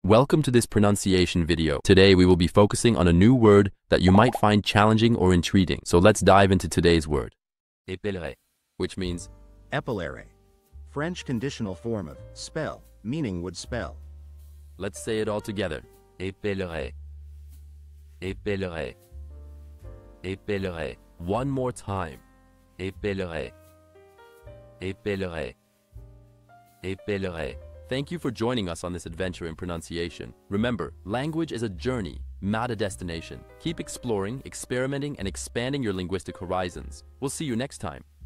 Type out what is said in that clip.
Welcome to this pronunciation video. Today we will be focusing on a new word that you might find challenging or intriguing. So let's dive into today's word. Épellerait, which means Épellerait, French conditional form of spell, meaning would spell. Let's say it all together. Épellerait. Épellerait. Épellerait. One more time. Épellerait. Épellerait. Épellerait. Thank you for joining us on this adventure in pronunciation. Remember, language is a journey, not a destination. Keep exploring, experimenting, and expanding your linguistic horizons. We'll see you next time.